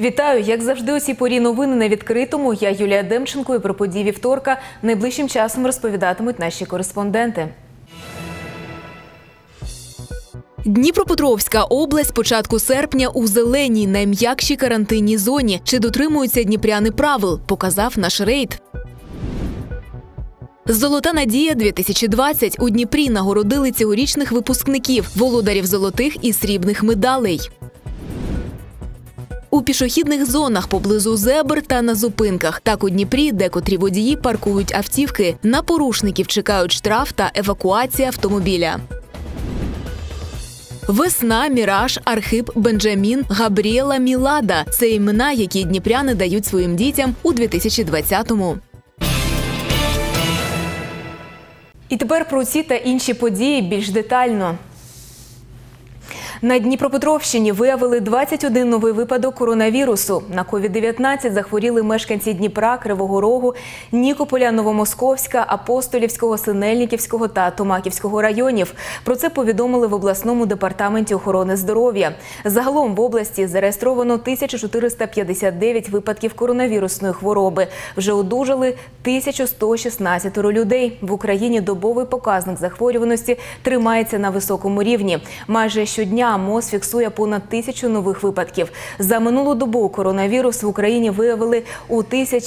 Вітаю! Як завжди, у цій порі новини на відкритому. Я Юлія Демченко, і про події вівторка найближчим часом розповідатимуть наші кореспонденти. Дніпропетровська область з початку серпня у зеленій, найм'якшій карантинній зоні. Чи дотримуються дніпряни правил, показав наш рейд. «Золота надія-2020» у Дніпрі нагородили цьогорічних випускників, володарів золотих і срібних медалей. У пішохідних зонах поблизу зебр та на зупинках. Так у Дніпрі декотрі водії паркують автівки. На порушників чекають штраф та евакуація автомобіля. Весна, Міраж, Архип, Бенджамін, Габріела, Мілада – це імена, які дніпряни дають своїм дітям у 2020-му. І тепер про ці та інші події більш детально. На Дніпропетровщині виявили 21 новий випадок коронавірусу. На COVID-19 захворіли мешканці Дніпра, Кривого Рогу, Нікополя, Новомосковська, Апостолівського, Синельниківського та Томаківського районів. Про це повідомили в обласному департаменті охорони здоров'я. Загалом в області зареєстровано 1459 випадків коронавірусної хвороби. Вже одужали 1116 людей. В Україні добовий показник захворюваності тримається на високому рівні. Майже щодня МОЗ фіксує понад 1000 нових випадків. За минулу добу коронавірус в Україні виявили у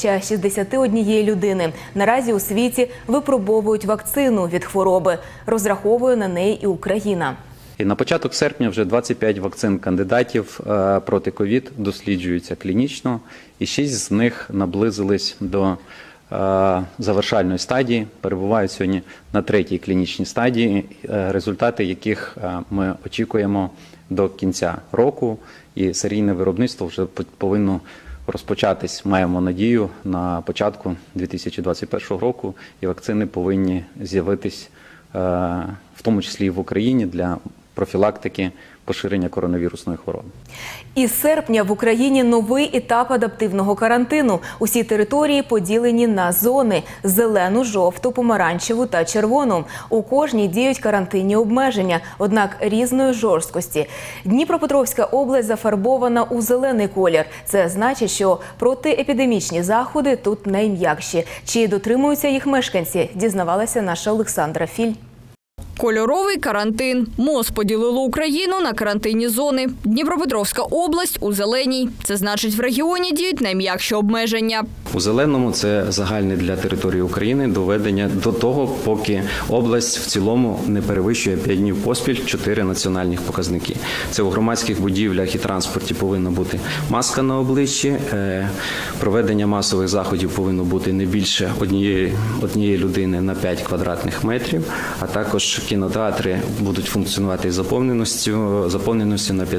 1061 людини. Наразі у світі випробовують вакцину від хвороби. Розраховує на неї і Україна. І на початок серпня вже 25 вакцин кандидатів проти ковід досліджуються клінічно, і 6 з них наблизились до завершальної стадії, перебувають сьогодні на 3-й клінічній стадії, результати яких ми очікуємо до кінця року, і серійне виробництво вже повинно розпочатись, маємо надію, на початку 2021 року, і вакцини повинні з'явитись, в тому числі і в Україні, для профілактики поширення коронавірусної хвороби. Із серпня в Україні новий етап адаптивного карантину. Усі території поділені на зони – зелену, жовту, помаранчеву та червону. У кожній діють карантинні обмеження, однак різної жорсткості. Дніпропетровська область зафарбована у зелений колір. Це значить, що протиепідемічні заходи тут найм'якші. Чи дотримуються їх мешканці, дізнавалася наша Олександра Філь. Кольоровий карантин. МОЗ поділило Україну на карантинні зони. Дніпропетровська область у зеленій. Це значить, в регіоні діють найм'якші обмеження. У зеленому – це загальне для території України доведення до того, поки область в цілому не перевищує 5 днів поспіль 4 національних показники. Це у громадських будівлях і транспорті повинна бути маска на обличчі, проведення масових заходів повинно бути не більше однієї людини на 5 квадратних метрів, а також кінотеатри будуть функціонувати із заповненістю на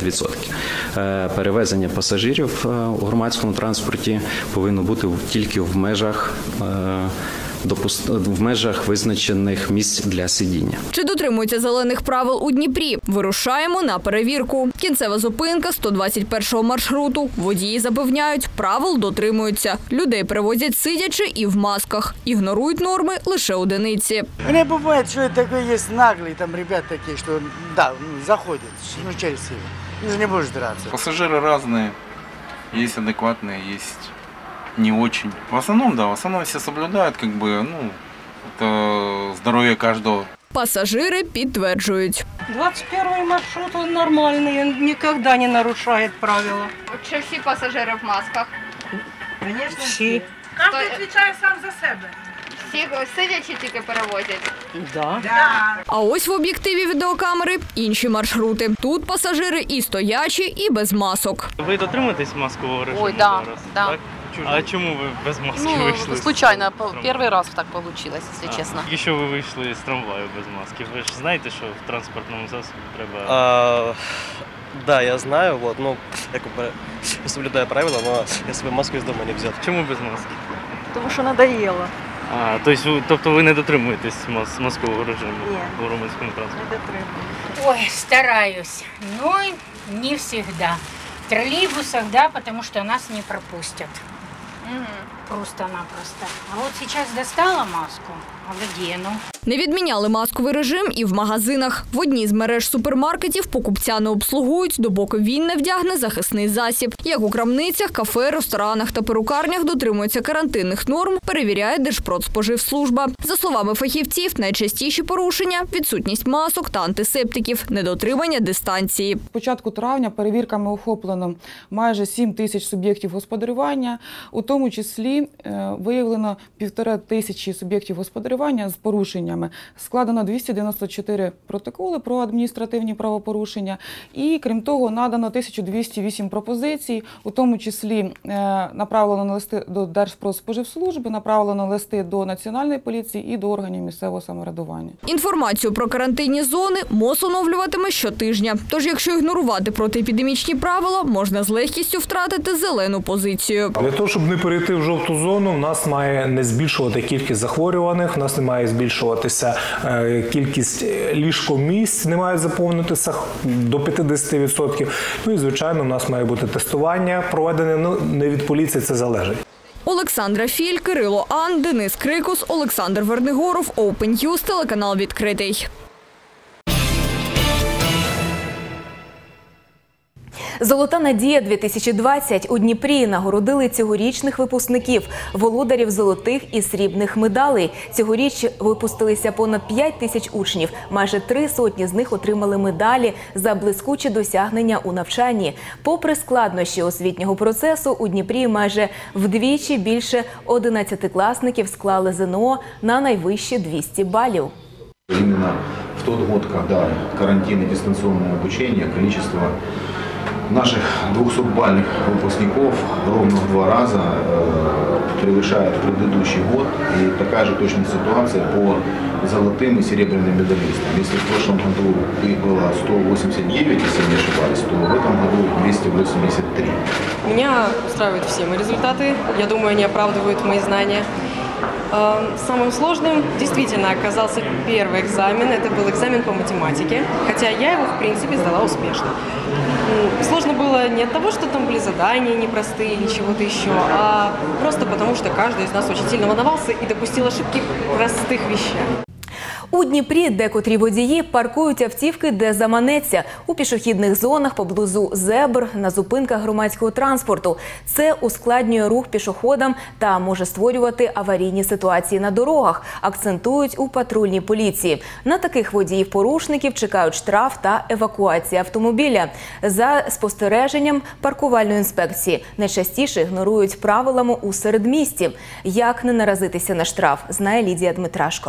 50%. Перевезення пасажирів у громадському транспорті повинно бути тільки в межах визначених місць для сидіння. Чи дотримуються зелених правил у Дніпрі? Вирушаємо на перевірку. Кінцева зупинка 121-го маршруту. Водії запевняють, правил дотримуються. Людей перевозять сидячи і в масках. Ігнорують норми лише одиниці. Не буває, що таке є наглі, там ребят такі, що заходять, через себе. Ти не будеш драться. Пассажиры разные, есть адекватные, есть не очень. В основном все соблюдают, это здоровье каждого. Пасажири підтверджують. 21-й маршрут он нормальный, никогда не нарушает правила. Чи всі пасажири в масках? Конечно, всі. Кожен відповідає сам за себе. Всі сидячи тільки перевозять? Да. А ось в об'єктиві відеокамери інші маршрути. Тут пасажири і стоячі, і без масок. Ви дотримуєтесь маскового режиму? Ой, да, зараз? да. Так? А чому ви без маски вийшли? Случайно, перший раз так получилось, если честно. І що ви вийшли з трамваю без маски? Ви ж знаєте, що в транспортному засобі треба... Да, я знаю, я соблюдаю правила, но я свою маску из дома не взял. Чому без маски? Тому що надоело. Тобто ви не дотримуєтесь маскового режиму в громадському транспорті? Не дотримую. Ой, стараюсь, но не всегда. В троллейбусах, да, потому что нас не пропустят. Просто-напросто. А вот сейчас достала маску, одену. Не відміняли масковий режим і в магазинах. В одній з мереж супермаркетів покупця не обслугують, допоки він не вдягне захисний засіб. Як у крамницях, кафе, ресторанах та перукарнях дотримуються карантинних норм, перевіряє Держпродспоживслужба. За словами фахівців, найчастіші порушення – відсутність масок та антисептиків, недотримання дистанції. З початку травня перевірками охоплено майже 7 тисяч суб'єктів господарювання, у тому числі виявлено 1500 суб'єктів господарювання з порушеннями. Складено 294 протоколи про адміністративні правопорушення і, крім того, надано 1208 пропозицій, у тому числі направлено листи до Держпродспоживслужби, направлено листи до Національної поліції і до органів місцевого самоврядування. Інформацію про карантинні зони МОЗ оновлюватиме щотижня. Тож, якщо ігнорувати протиепідемічні правила, можна з легкістю втратити зелену позицію. Для того, щоб не перейти в жовту зону, в нас має не збільшувати кількість захворюваних, в нас не має збільшуватися кількість ліжкомісць, не має заповнитися до 50%. Ну і, звичайно, в нас має бути тестування проведене, не від поліції це залежить. Олександра Філь, Кирило Ан, Денис Крикус, Олександр Вернигоров, Open News, телеканал «Відкритий». «Золота надія-2020» у Дніпрі нагородили цьогорічних випускників, володарів золотих і срібних медалей. Цьогоріч випустилися понад 5 тисяч учнів. Майже 300 з них отримали медалі за блискучі досягнення у навчанні. Попри складнощі освітнього процесу, у Дніпрі майже вдвічі більше 11-класників склали ЗНО на найвищі 200 балів. Именно в тот год, когда карантин и дистанционное обучение, количество наших 200-бальных выпускников ровно в 2 раза превышает предыдущий год. И такая же точная ситуация по золотым и серебряным медалистам. Если в прошлом году их было 189, если не ошибаюсь, то в этом году 283. Меня устраивают все мои результаты. Я думаю, они оправдывают мои знания. Самым сложным действительно оказался первый экзамен. Это был экзамен по математике, хотя я его, в принципе, сдала успешно. Сложно было не от того, что там были задания непростые или чего-то еще, а просто потому, что каждый из нас очень сильно волновался и допустил ошибки в простых вещах. У Дніпрі декотрі водії паркують автівки, де заманеться – у пішохідних зонах, поблизу зебр, на зупинках громадського транспорту. Це ускладнює рух пішоходам та може створювати аварійні ситуації на дорогах, акцентують у патрульній поліції. На таких водіїв-порушників чекають штраф та евакуація автомобіля. За спостереженням паркувальної інспекції найчастіше ігнорують правилами у середмісті. Як не наразитися на штраф, знає Лідія Дмитрашко.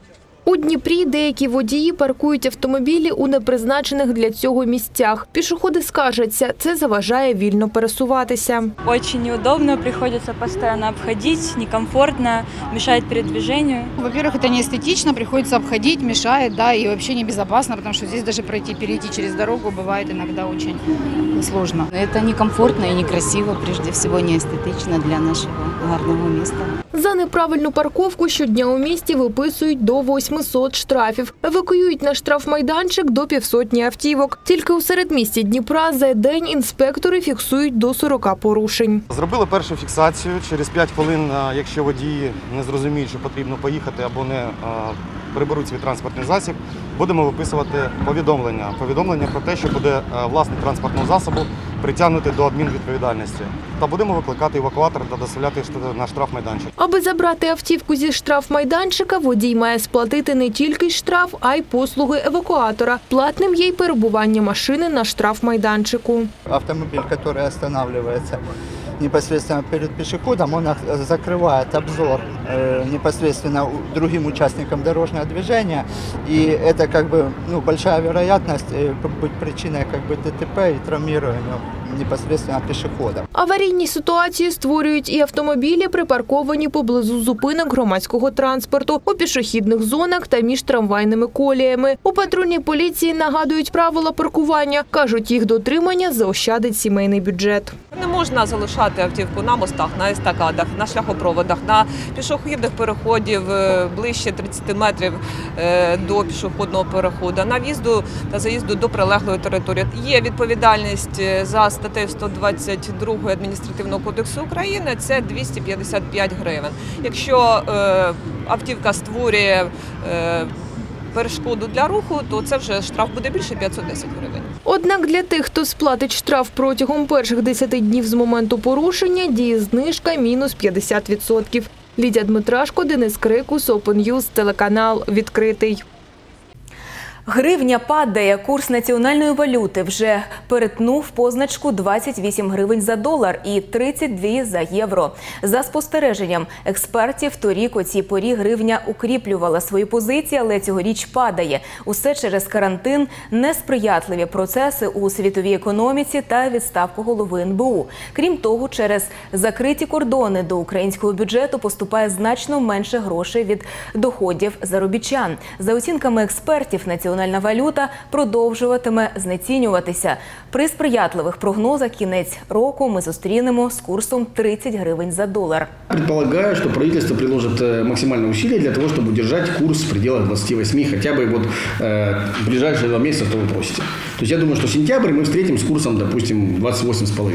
У Дніпрі деякі водії паркують автомобілі у непризначених для цього місцях. Пішоходи скаржаться, це заважає вільно пересуватися. Очень неудобно, приходится постоянно обходить, некомфортно, мешает передвижению. Во-первых, это не эстетично, приходится обходить, мешает, да, и вообще небезопасно, потому что здесь даже перейти через дорогу бывает иногда очень сложно. Это некомфортно и некрасиво, прежде всего не эстетично для нашего гарного места. За неправильну парковку щодня у місті виписують до 800 штрафів. Евакуюють на штрафмайданчик до 500 автівок. Тільки у середмісті Дніпра за день інспектори фіксують до 40 порушень. Зробили першу фіксацію. Через 5 хвилин, якщо водії не зрозуміють, що потрібно поїхати або не приберуть свій транспортний засіб, будемо виписувати повідомлення. Повідомлення про те, що буде власник транспортного засобу притягнути до адмінвідповідальності. Та будемо викликати евакуатор та доставляти на штрафмайданчик. Аби забрати автівку зі штрафмайданчика, водій має сплатити не тільки штраф, а й послуги евакуатора. Платним є й перебування машини на штрафмайданчику. Автомобіль, який останавливається непосредственно перед пешеходом, он закрывает обзор непосредственно другим участникам дорожного движения, и это большая вероятность быть причиной ДТП и травмирования непосредственно пішохода. Аварійні ситуації створюють і автомобілі, припарковані поблизу зупинок громадського транспорту, у пішохідних зонах та між трамвайними коліями. У патрульній поліції нагадують правила паркування. Кажуть, їх дотримання заощадить сімейний бюджет. Не можна залишати автівку на мостах, на естакадах, на шляхопроводах, на пішохідних переходів ближче 30 метрів до пішохідного переходу, на в'їзду та заїзду до прилеглої території. Є відповідальність за статтею 122 Адміністративного кодексу України, це 255 гривень. Якщо автівка створює перешкоду для руху, то це вже штраф буде більше 510 гривень. Однак для тих, хто сплатить штраф протягом перших 10 днів з моменту порушення, діє знижка мінус 50%. Лідія Дмитрашко, Денис Крикус, Open News, телеканал «Відкритий». Гривня падає, курс національної валюти вже перетнув позначку 28 гривень за долар і 32 за євро. За спостереженням експертів, торік у цій порі гривня укріплювала свої позиції, але цьогоріч падає. Усе через карантин, несприятливі процеси у світовій економіці та відставку голови НБУ. Крім того, через закриті кордони до українського бюджету поступає значно менше грошей від доходів заробітчан. За оцінками експертів, національна валюта продовжуватиме знецінюватися. При сприятливих прогнозах кінець року ми зустрінемо з курсом 30 гривень за долар. Предполагаю, что правительство приложит максимальные усилия для того, чтобы удержать курс в пределах 28, хотя бы вот в ближайшие 2 месяца, что вы просите. То есть я думаю, что сентябрь мы встретим с курсом, допустим, 28,5.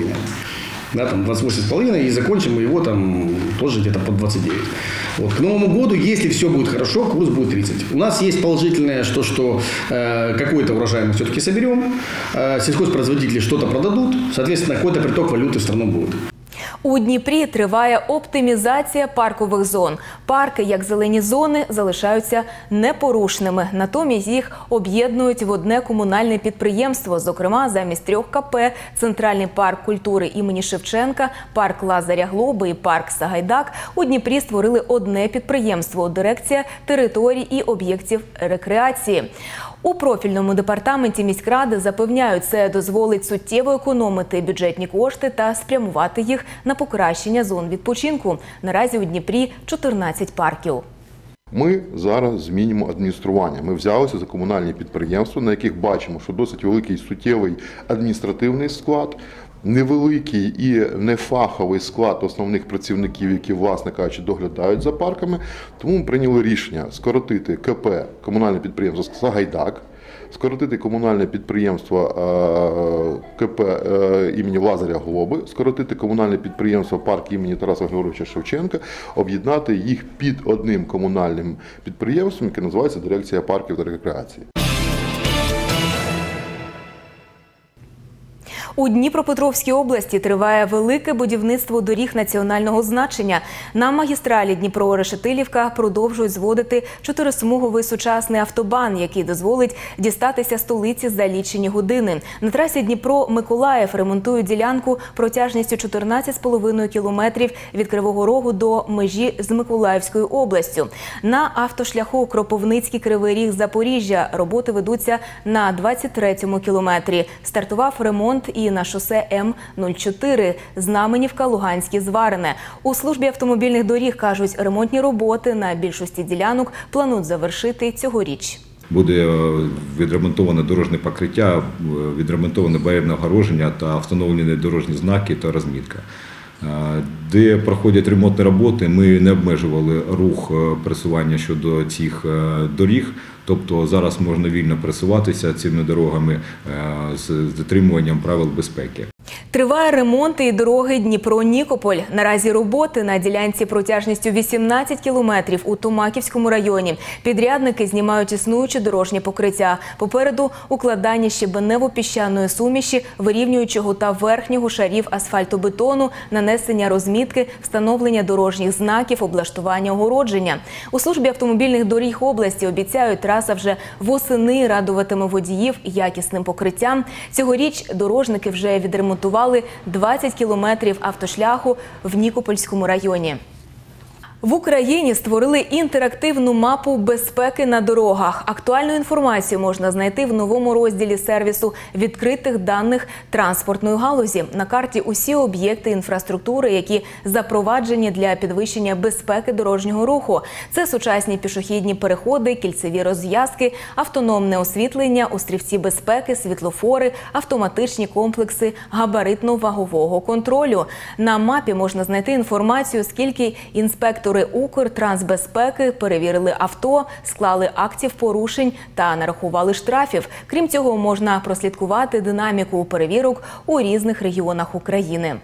Да, там 28,5, и закончим мы его там тоже где-то под 29. Вот. К Новому году, если все будет хорошо, курс будет 30. У нас есть положительное, что какой-то урожай мы все-таки соберем, сельхозпроизводители что-то продадут, соответственно, какой-то приток валюты в страну будет. У Дніпрі триває оптимізація паркових зон. Парки, як зелені зони, залишаються непорушними. Натомість їх об'єднують в одне комунальне підприємство. Зокрема, замість 3 КП – Центральний парк культури імені Шевченка, парк Лазаря Глоби і парк Сагайдак у Дніпрі створили одне підприємство – Дирекція територій і об'єктів рекреації. У профільному департаменті міськради запевняють, це дозволить суттєво економити бюджетні кошти та спрямувати їх на покращення зон відпочинку. Наразі у Дніпрі 14 парків. Ми зараз змінюємо адміністрування. Ми взялися за комунальні підприємства, на яких бачимо, що досить великий суттєвий адміністративний склад, невеликий і нефаховий склад основних працівників, які, власне кажучи, доглядають за парками. Тому ми прийняли рішення скоротити КП, комунальне підприємство «Сагайдак», скоротити комунальне підприємство КП імені Лазаря Глоби, скоротити комунальне підприємство парк імені Тараса Григоровича Шевченка, об'єднати їх під одним комунальним підприємством, яке називається Дирекція парків та рекреації. У Дніпропетровській області триває велике будівництво доріг національного значення. На магістралі Дніпро-Решетилівка продовжують зводити 4-смуговий сучасний автобан, який дозволить дістатися столиці за лічені години. На трасі Дніпро-Миколаїв ремонтують ділянку протяжністю 14,5 кілометрів від Кривого Рогу до межі з Миколаївською областю. На автошляху Кропивницький-Кривий Ріг-Запоріжжя роботи ведуться на 23-му кілометрі. Стартував ремонт і на шосе М-04 Знаменівка-Луганське-Зварине. У службі автомобільних доріг кажуть, ремонтні роботи на більшості ділянок планують завершити цьогоріч. Буде відремонтоване дорожнє покриття, відремонтоване бар'єрне огороження та встановлені дорожні знаки та розмітка. Де проходять ремонтні роботи, ми не обмежували рух пересування щодо цих доріг. Тобто зараз можна вільно пересуватися цими дорогами з дотримуванням правил безпеки. Триває ремонт і дороги Дніпро-Нікополь. Наразі роботи на ділянці протяжністю 18 кілометрів у Томаківському районі. Підрядники знімають існуючі дорожні покриття. Попереду укладання щебенево-піщаної суміші, вирівнюючого та верхнього шарів асфальтобетону, нанесення розмітки, встановлення дорожніх знаків, облаштування огородження. У службі автомобільних доріг області обіцяють, траса вже восени радуватиме водіїв якісним покриттям. Цьогоріч дорожники вже відремонтували 20 кілометрів автошляху в Нікопольському районі. В Україні створили інтерактивну мапу безпеки на дорогах. Актуальну інформацію можна знайти в новому розділі сервісу відкритих даних транспортної галузі. На карті усі об'єкти інфраструктури, які запроваджені для підвищення безпеки дорожнього руху. Це сучасні пішохідні переходи, кільцеві розв'язки, автономне освітлення, острівці безпеки, світлофори, автоматичні комплекси габаритно-вагового контролю. На мапі можна знайти інформацію, скільки інспекторів Інспектори Укртрансбезпеки перевірили авто, склали актів порушень та нарахували штрафів. Крім цього, можна прослідкувати динаміку перевірок у різних регіонах України.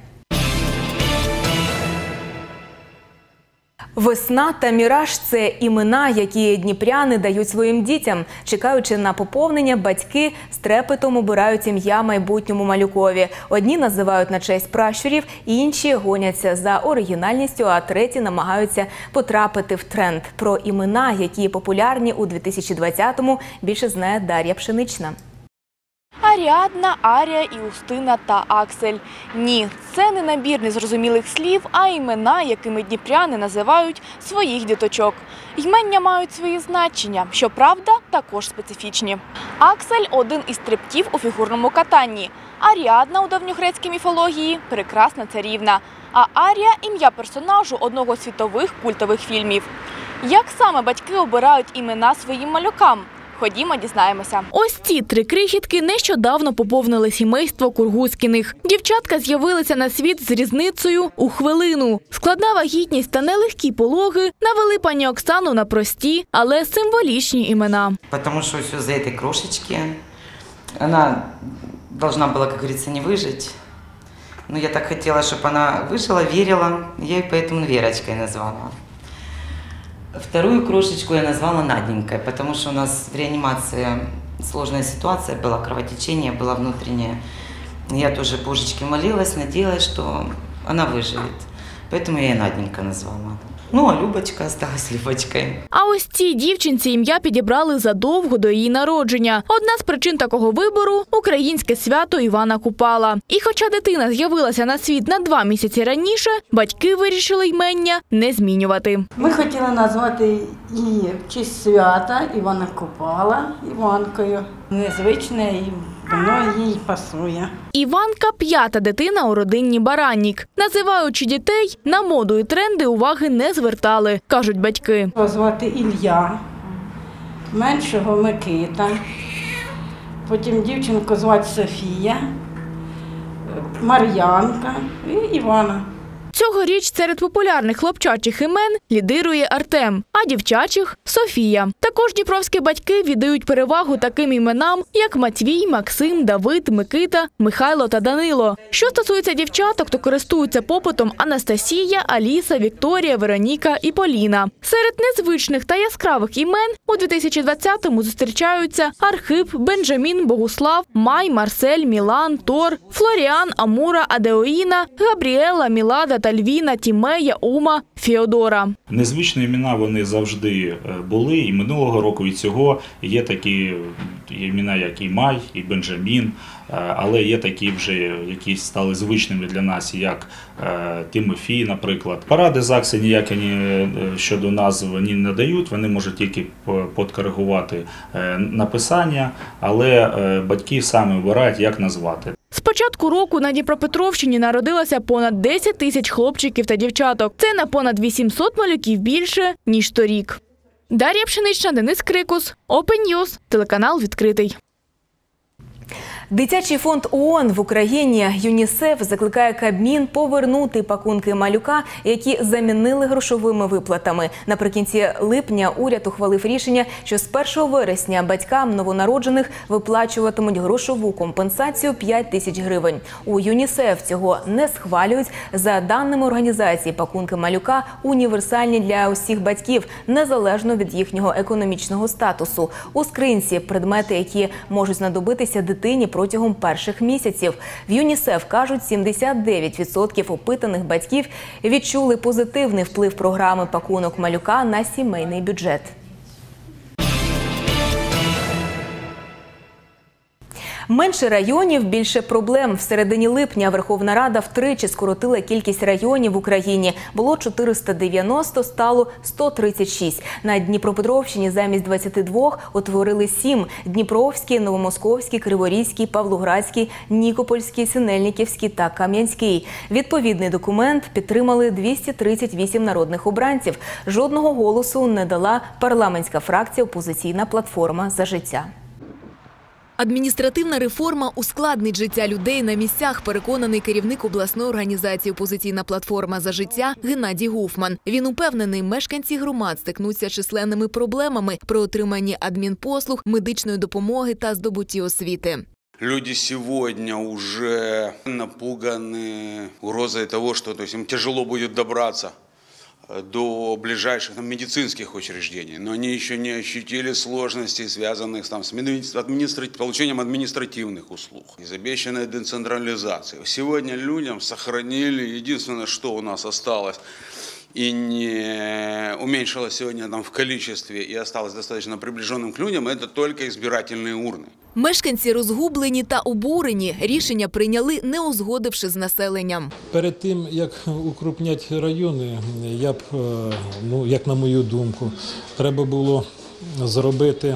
Весна та міраж – це імена, які дніпряни дають своїм дітям. Чекаючи на поповнення, батьки з трепетом обирають ім'я майбутньому малюкові. Одні називають на честь пращурів, інші гоняться за оригінальністю, а треті намагаються потрапити в тренд. Про імена, які популярні у 2020-му, більше знає Дар'я Пшенична. Аріадна, Арія, Іустина та Аксель. Ні, це не набір незрозумілих слів, а імена, якими дніпряни називають своїх діточок. Ймення мають свої значення, щоправда, також специфічні. Аксель – один із стрибків у фігурному катанні. Аріадна у давньогрецькій міфології – прекрасна царівна. А Арія – ім'я персонажу одного з світових культових фільмів. Як саме батьки обирають імена своїм малюкам? Ходімо, дізнаємося. Ось ці три крихітки нещодавно поповнили сімейство Кургузькіних. Дівчатка з'явилися на світ з різницею у хвилину. Складна вагітність та нелегкі пологи навели пані Оксану на прості, але символічні імена. Тому що все за цієї крошечки, вона повинна була, як говориться, не вижити. Но я так хотіла, щоб вона вижила, вірила, я її тому Вірочкою назвала. Вторую крошечку я назвала Наденькой, потому что у нас в реанимации сложная ситуация была, кровотечение было внутреннее. Я тоже божечки молилась, надеялась, что она выживет. Поэтому я ее Наденька назвала. Ну, а Любочка осталась Любочкою. А ось цій дівчинці ім'я підібрали задовго до її народження. Одна з причин такого вибору – українське свято Івана Купала. І хоча дитина з'явилася на світ на 2 місяці раніше, батьки вирішили ймення не змінювати. Ми хотіли назвати її в честь свята Івана Купала Іванкою. Незвичне і воно їй пасує. Іванка – 5-та дитина у родині Бараннік. Називаючи дітей, на моду і тренди уваги не звертали, кажуть батьки. Звати Ілля, меншого Микита, потім дівчинку звати Софія, Мар'янка і Івана. Цьогоріч серед популярних хлопчачих імен лідирує Артем, а дівчачих – Софія. Також дніпровські батьки віддають перевагу таким іменам, як Матвій, Максим, Давид, Микита, Михайло та Данило. Що стосується дівчаток, то користуються попитом Анастасія, Аліса, Вікторія, Вероніка і Поліна. Серед незвичних та яскравих імен у 2020-му зустрічаються Архип, Бенджамін, Богуслав, Май, Марсель, Мілан, Тор, Флоріан, Амура, Адеоїна, Габріела, Мілада та Альвіна, Тімея, Ума, Феодора. Незвичні імена вони завжди були, і минулого року, і цього. Є такі імена, як і Май, і Бенджамін, але є такі вже, які стали звичними для нас, як Тимофій, наприклад. Поради ЗАГСу ніякі щодо назв не надають, вони можуть тільки підкоригувати написання, але батьки самі обирають, як назвати. З початку року на Дніпропетровщині народилося понад 10 тисяч хлопчиків та дівчаток. Це на понад 800 малюків більше, ніж торік. Дар'я Пшенична, Денис Крикус, Open News, телеканал «Відкритий». Дитячий фонд ООН в Україні ЮНІСЕФ закликає Кабмін повернути пакунки малюка, які замінили грошовими виплатами. Наприкінці липня уряд ухвалив рішення, що з 1 вересня батькам новонароджених виплачуватимуть грошову компенсацію 5 тисяч гривень. У ЮНІСЕФ цього не схвалюють. За даними організації, пакунки малюка універсальні для усіх батьків, незалежно від їхнього економічного статусу. У скринці предмети, які можуть знадобитися дитині протягом перших місяців. В ЮНІСЕФ кажуть, 79% опитаних батьків відчули позитивний вплив програми «Пакунок малюка» на сімейний бюджет. Менше районів – більше проблем. В середині липня Верховна Рада втричі скоротила кількість районів в Україні. Було 490, стало 136. На Дніпропетровщині замість 22 утворили 7 – Дніпровський, Новомосковський, Криворізький, Павлоградський, Нікопольський, Синельниківський та Кам'янський. Відповідний документ підтримали 238 народних обранців. Жодного голосу не дала парламентська фракція «Опозиційна платформа За життя». Адміністративна реформа ускладнить життя людей на місцях, переконаний керівник обласної організації «Опозиційна платформа за життя» Геннадій Гуфман. Він упевнений, мешканці громад стикнуться з численними проблемами при отриманні адмінпослуг, медичної допомоги та здобутті освіти. Люди сегодня уже напуганы угрозой того, что им тяжело будет добраться до ближайших медицинских учреждений, но они еще не ощутили сложностей, связанных с получением административных услуг, из обещанной децентрализации. Сегодня людям сохранили, единственное, что у нас осталось, и не уменьшилось сегодня в количестве и осталось достаточно приближенным к людям, это только избирательные урны. Мешканці розгублені та обурені. Рішення прийняли, не узгодивши з населенням. Перед тим, як укрупняти райони, я б, як на мою думку, треба було зробити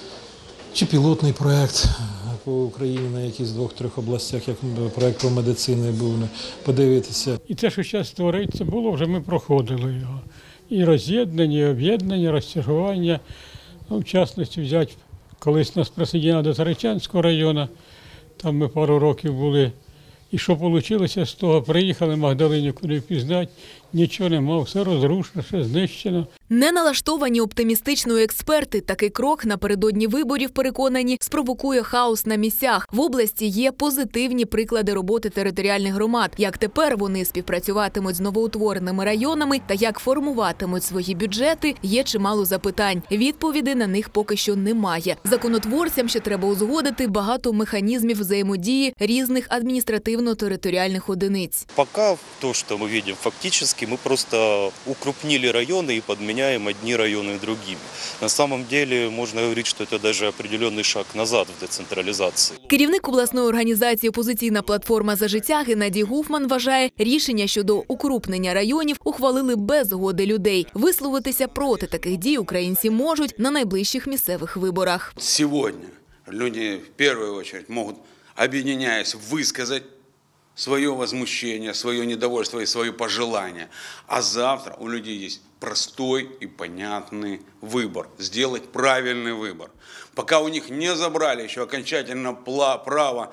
чи пілотний проєкт по Україні на якісь 2-3 областях, як проєкт про медицину був, подивитися. І те, що зараз твориться, було вже, ми проходили його. І роз'єднання, і об'єднання, розтягування, в частності взяти. Колись нас присоединили до Заречанського району, там ми пару років були. І що вийшло з того? Приїхали Магдалині, куди впізнати, нічого нема, все розрушено, все знищено. Не налаштовані оптимістично експерти. Такий крок напередодні виборів, переконані, спровокує хаос на місцях. В області є позитивні приклади роботи територіальних громад. Як тепер вони співпрацюватимуть з новоутвореними районами та як формуватимуть свої бюджети, є чимало запитань. Відповіді на них поки що немає. Законотворцям ще треба узгодити багато механізмів взаємодії різних адміністративно-територіальних одиниць. Пока то, что мы видим, фактически мы просто укрупнили районы и подменяем одни районы другими. На самом деле можно говорить, что это даже определенный шаг назад в децентрализации. Керівник обласної організації «Опозиційна платформа за життя» Геннадій Гуфман вважає, рішення щодо укрупнення районів ухвалили без згоди людей. Висловитися проти таких дій українці можуть на найближчих місцевих виборах. Сегодня люди в первую очередь могут, объединяясь, высказать свое возмущение, свое недовольство и свои пожелания. А завтра у людей есть простой и понятный выбор. Сделать правильный выбор. Пока у них не забрали еще окончательно право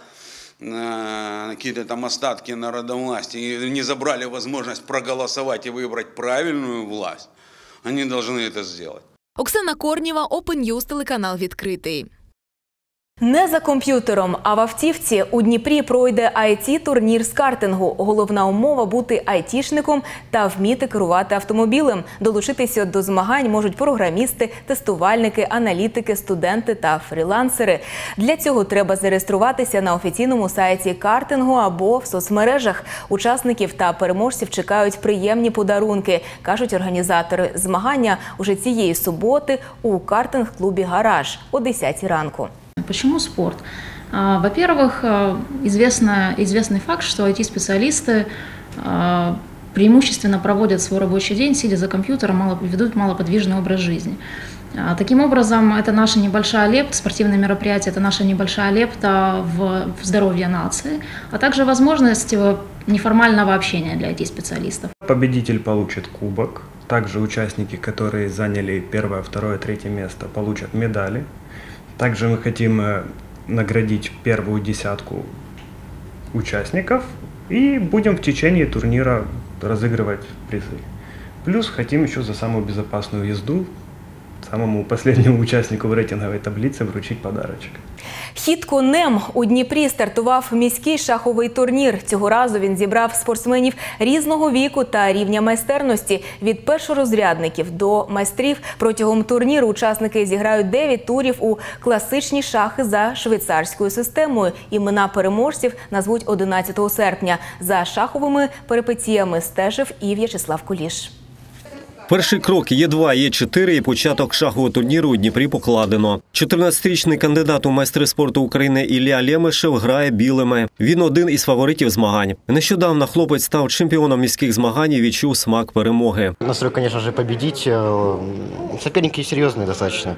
на какие-то там остатки народовластия и не забрали возможность проголосовать и выбрать правильную власть, они должны это сделать. Оксана Корнєва, Open News, телеканал «Відкритий». Не за комп'ютером, а в автівці у Дніпрі пройде IT-турнір з картингу. Головна умова – бути айтішником та вміти керувати автомобілем. Долучитися до змагань можуть програмісти, тестувальники, аналітики, студенти та фрілансери. Для цього треба зареєструватися на офіційному сайті картингу або в соцмережах. Учасників та переможців чекають приємні подарунки, кажуть організатори. Змагання уже цієї суботи у картинг-клубі «Гараж» о 10 ранку. Почему спорт? Во-первых, известный факт, что IT-специалисты преимущественно проводят свой рабочий день, сидя за компьютером, ведут малоподвижный образ жизни. Таким образом, это наша небольшая лепта, спортивные мероприятия – это наша небольшая лепта в здоровье нации, а также возможность неформального общения для IT-специалистов. Победитель получит кубок, также участники, которые заняли 1-е, 2-е, 3-е место, получат медали. Также мы хотим наградить первую десятку участников и будем в течение турнира разыгрывать призы. Плюс хотим еще за самую безопасную езду самому последнему участнику в рейтинговой таблице вручить подарочек. Хід конем. У Дніпрі стартував міський шаховий турнір. Цього разу він зібрав спортсменів різного віку та рівня майстерності. Від першорозрядників до майстрів. Протягом турніру учасники зіграють 9 турів у класичні шахи за швейцарською системою. Імена переможців назвуть 11 серпня. За шаховими перипетіями стежив і В'ячеслав Куліш. Перший крок Є2, Є4 і початок шахового турніру у Дніпрі покладено. 14-річний кандидат у майстри спорту України Ілля Лємешев грає білими. Він один із фаворитів змагань. Нещодавно хлопець став чемпіоном міських змагань і відчув смак перемоги. Настрой, звісно ж, победить. Соперники серйозні достатньо.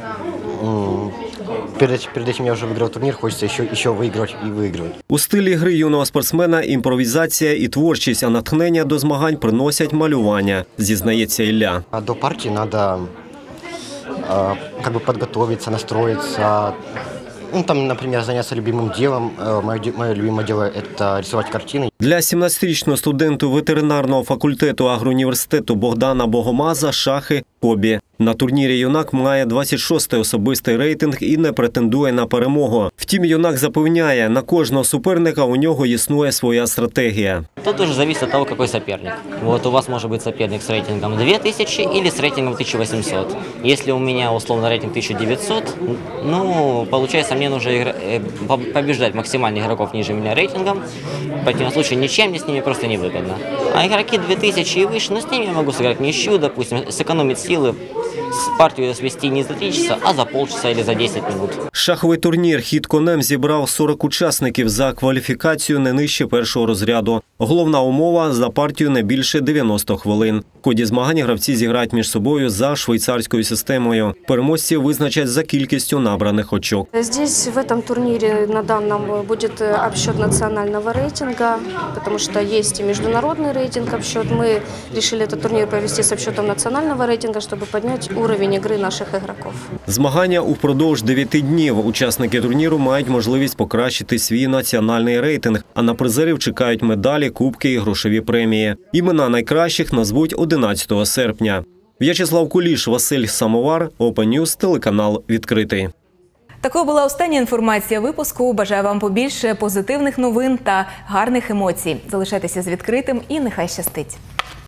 Перед этим я вже виграв турнір, хочеться ще виграти і виграти. У стилі гри юного спортсмена імпровізація і творчість, а натхнення до змагань приносять малювання, зізнається Ілля. До партії треба підготуватися, настроїтися, Ну, там, например, заняться любимым делом. Мое любимое дело – это рисовать картины. Для 17-річного студенту ветеринарного факультету агроуніверситету Богдана Богомаза шахи – хобі. На турнірі юнак має 26-й особистий рейтинг і не претендує на перемогу. Втім, юнак запевняє, на кожного суперника у нього існує своя стратегія. Тут уже зависит от того, какой соперник. Вот у вас может быть соперник с рейтингом 2000 или с рейтингом 1800. Если у меня условно рейтинг 1900, ну, получается, мне нужно побеждать максимально игроков ниже меня рейтингом. В противном случае ничем мне с ними просто невыгодно. А игроки 2000 и выше, ну, с ними я могу сыграть ничью, допустим, сэкономить силы, партию свести не за 3 часа, а за полчаса или за 10 минут. Шаховий турнір «Хід конем» зібрав 40 учасників за кваліфікацію не нижче першого розряду. Головна умова – за партію не більше 90 хвилин. В ході змагань гравці зіграють між собою за швейцарською системою. Переможці визначать за кількістю набраних очок. Здесь в этом турнире на данном будет обсчет национального рейтинга, потому что есть и международный рейтинг обсчет. Мы решили этот турнир провести с обсчетом национального рейтинга, чтобы поднять уровень игры наших игроков. Змагання упродовж 9 днів. Учасники турніру мають можливість покращити свій національний рейтинг, а на призерів чекають медалі, кубки і грошові премії. Імена найкращих назвуть 11 серпня. В'ячеслав Куліш, Василь Самовар, Open News, телеканал «Відкритий». Такою була остання інформація випуску. Бажаю вам побільше позитивних новин та гарних емоцій. Залишайтеся з «Відкритим» і нехай щастить.